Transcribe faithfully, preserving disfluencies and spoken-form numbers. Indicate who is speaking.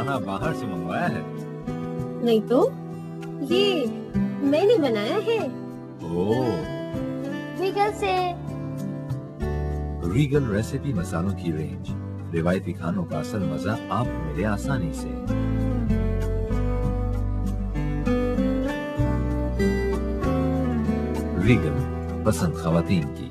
Speaker 1: खाना बाहर से मंगवाया है?
Speaker 2: नहीं तो, ये मैंने बनाया है।
Speaker 1: ओह,
Speaker 2: रीगल से।
Speaker 1: रीगल रेसिपी मसालों की रेंज, रिवायती खानों का असल मजा आपको मिले आसानी से। रीगल, पसंद खवातीन की।